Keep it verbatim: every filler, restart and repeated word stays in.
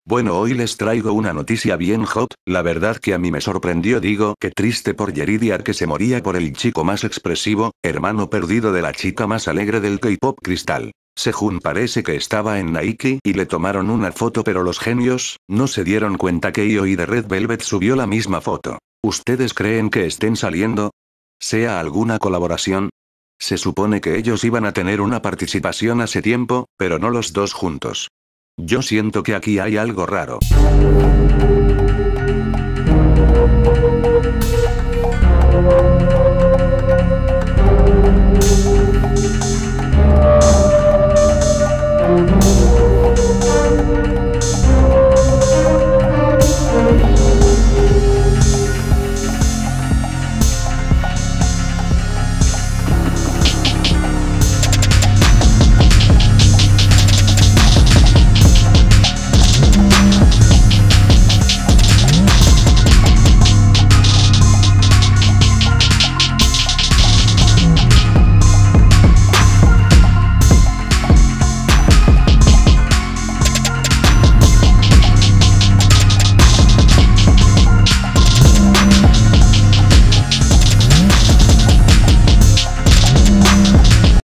Bueno, hoy les traigo una noticia bien hot, la verdad que a mí me sorprendió, digo, que triste por Yeridia que se moría por el chico más expresivo, hermano perdido de la chica más alegre del K-pop Cristal. Sejun parece que estaba en Nike y le tomaron una foto, pero los genios, no se dieron cuenta que I O I de Red Velvet subió la misma foto. ¿Ustedes creen que estén saliendo? ¿Sea alguna colaboración? Se supone que ellos iban a tener una participación hace tiempo, pero no los dos juntos. Yo siento que aquí hay algo raro.